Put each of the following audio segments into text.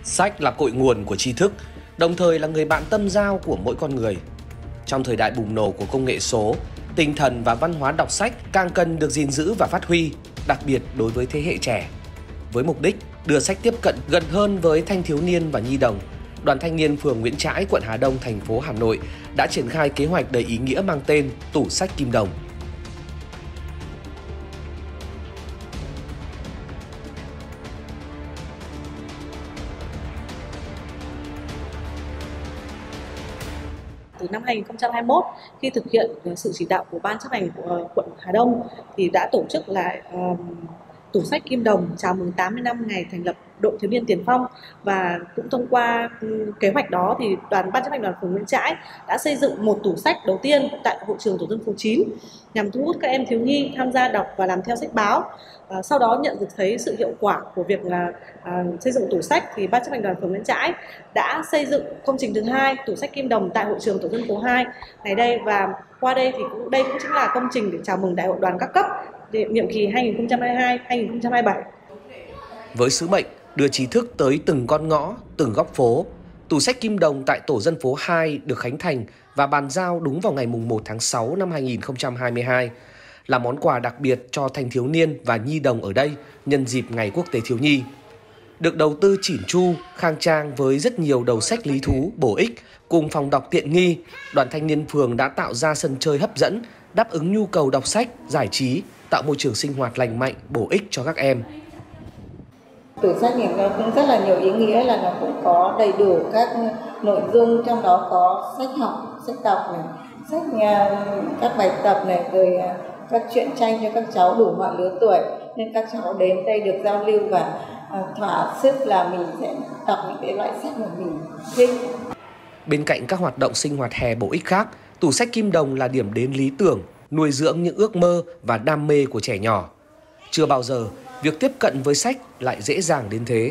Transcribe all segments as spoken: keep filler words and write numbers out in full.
Sách là cội nguồn của tri thức, đồng thời là người bạn tâm giao của mỗi con người. Trong thời đại bùng nổ của công nghệ số, tinh thần và văn hóa đọc sách càng cần được gìn giữ và phát huy, đặc biệt đối với thế hệ trẻ. Với mục đích đưa sách tiếp cận gần hơn với thanh thiếu niên và nhi đồng, Đoàn Thanh niên phường Nguyễn Trãi, quận Hà Đông, thành phố Hà Nội đã triển khai kế hoạch đầy ý nghĩa mang tên Tủ sách Kim Đồng. Từ năm hai nghìn không trăm hai mươi mốt, khi thực hiện sự chỉ đạo của Ban chấp hành của quận Hà Đông thì đã tổ chức lại uh, Tủ sách Kim Đồng chào mừng tám mươi năm ngày thành lập Đội Thiếu niên Tiền phong, và cũng thông qua kế hoạch đó thì đoàn Ban chấp hành đoàn phường Nguyễn Trãi đã xây dựng một tủ sách đầu tiên tại hội trường tổ dân phố chín nhằm thu hút các em thiếu nhi tham gia đọc và làm theo sách báo. À, sau đó nhận được thấy sự hiệu quả của việc là à, xây dựng tủ sách thì Ban chấp hành đoàn phường Nguyễn Trãi đã xây dựng công trình thứ hai, tủ sách Kim Đồng tại hội trường tổ dân phố hai ngày đây, và qua đây thì cũng đây cũng chính là công trình để chào mừng đại hội đoàn các cấp nhiệm kỳ hai nghìn không trăm hai mươi hai đến hai nghìn không trăm hai mươi bảy. Với sứ mệnh đưa trí thức tới từng con ngõ, từng góc phố, tủ sách Kim Đồng tại tổ dân phố hai được khánh thành và bàn giao đúng vào ngày mùng một tháng sáu năm hai nghìn không trăm hai mươi hai, là món quà đặc biệt cho thanh thiếu niên và nhi đồng ở đây nhân dịp Ngày Quốc tế Thiếu nhi. Được đầu tư chỉn chu, khang trang với rất nhiều đầu sách lý thú, bổ ích cùng phòng đọc tiện nghi, Đoàn Thanh niên phường đã tạo ra sân chơi hấp dẫn, đáp ứng nhu cầu đọc sách, giải trí, tạo môi trường sinh hoạt lành mạnh, bổ ích cho các em. Tủ sách này nó cũng rất là nhiều ý nghĩa, là nó cũng có đầy đủ các nội dung, trong đó có sách học, sách đọc này, sách các bài tập này, rồi các truyện tranh cho các cháu đủ mọi lứa tuổi, nên các cháu đến đây được giao lưu và thỏa sức là mình sẽ đọc những cái loại sách mà mình thích. Bên cạnh các hoạt động sinh hoạt hè bổ ích khác, tủ sách Kim Đồng là điểm đến lý tưởng, nuôi dưỡng những ước mơ và đam mê của trẻ nhỏ. Chưa bao giờ việc tiếp cận với sách lại dễ dàng đến thế.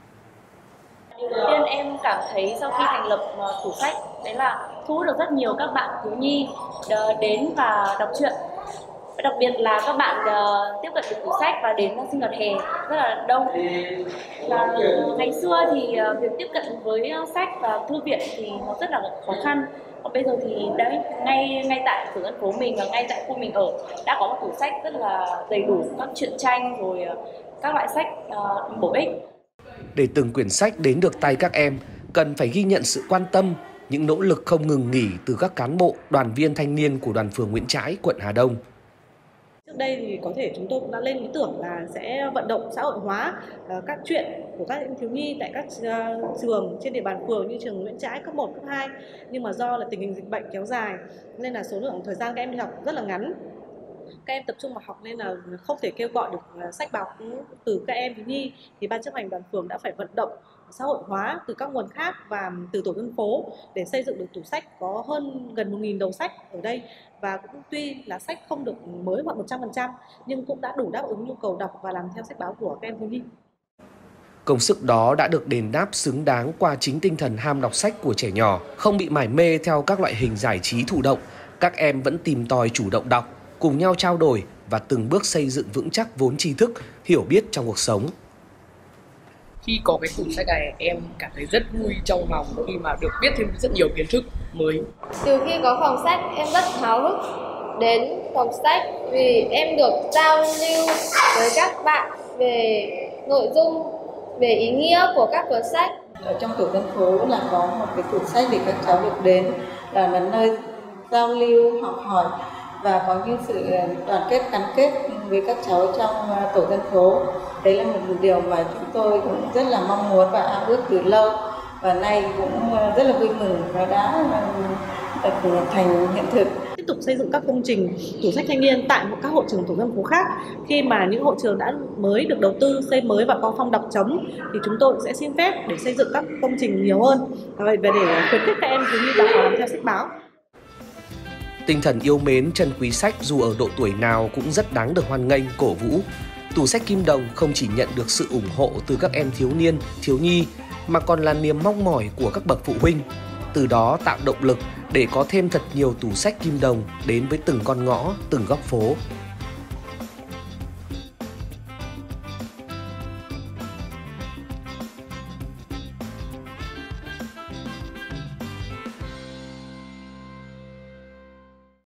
Điều đầu tiên em cảm thấy sau khi thành lập tủ sách đấy là thu hút được rất nhiều các bạn thiếu nhi đến và đọc truyện. Đặc biệt là các bạn tiếp cận được tủ sách và đến sinh hoạt hè rất là đông. Và ngày xưa thì việc tiếp cận với sách và thư viện thì nó rất là khó khăn. Còn bây giờ thì đấy, ngay ngay tại tổ dân phố mình và ngay tại khu mình ở đã có một tủ sách rất là đầy đủ các truyện tranh rồi các loại sách uh, bổ ích. Để từng quyển sách đến được tay các em, cần phải ghi nhận sự quan tâm, những nỗ lực không ngừng nghỉ từ các cán bộ, đoàn viên thanh niên của đoàn phường Nguyễn Trãi, quận Hà Đông. Trước đây thì có thể chúng tôi cũng đã lên ý tưởng là sẽ vận động xã hội hóa uh, các chuyện của các em thiếu nhi tại các uh, trường trên địa bàn phường như trường Nguyễn Trãi cấp một, cấp hai. Nhưng mà do là tình hình dịch bệnh kéo dài nên là số lượng thời gian các em đi học rất là ngắn. Các em tập trung vào học nên là không thể kêu gọi được sách báo từ các em thiếu nhi, thì Ban chấp hành đoàn phường đã phải vận động xã hội hóa từ các nguồn khác và từ tổ dân phố để xây dựng được tủ sách có hơn gần một nghìn đầu sách ở đây. Và cũng tuy là sách không được mới hoặc một trăm phần trăm nhưng cũng đã đủ đáp ứng nhu cầu đọc và làm theo sách báo của các em thiếu nhi. Công sức đó đã được đền đáp xứng đáng qua chính tinh thần ham đọc sách của trẻ nhỏ, không bị mải mê theo các loại hình giải trí thụ động. Các em vẫn tìm tòi chủ động đọc, cùng nhau trao đổi và từng bước xây dựng vững chắc vốn tri thức, hiểu biết trong cuộc sống. Khi có cái tủ sách này, em cảm thấy rất vui trong lòng khi mà được biết thêm rất nhiều kiến thức mới. Từ khi có phòng sách, em rất háo hức đến phòng sách vì em được giao lưu với các bạn về nội dung, về ý nghĩa của các cuốn sách. Ở trong tổ dân phố là có một cái tủ sách để các cháu được đến, là nơi giao lưu, học hỏi và có những sự đoàn kết, gắn kết với các cháu trong tổ dân phố. Đấy là một điều mà chúng tôi cũng rất là mong muốn và ao ước từ lâu, và nay cũng rất là vui mừng nó đã thành hiện thực. Tiếp tục xây dựng các công trình tủ sách thanh niên tại các hội trường tổ dân phố khác. Khi mà những hội trường đã mới được đầu tư, xây mới và có phòng đọc trống thì chúng tôi sẽ xin phép để xây dựng các công trình nhiều hơn và để khuyến khích các em thiếu nhi đọc và làm theo sách báo. Tinh thần yêu mến, trân quý sách dù ở độ tuổi nào cũng rất đáng được hoan nghênh, cổ vũ. Tủ sách Kim Đồng không chỉ nhận được sự ủng hộ từ các em thiếu niên, thiếu nhi mà còn là niềm mong mỏi của các bậc phụ huynh. Từ đó tạo động lực để có thêm thật nhiều tủ sách Kim Đồng đến với từng con ngõ, từng góc phố.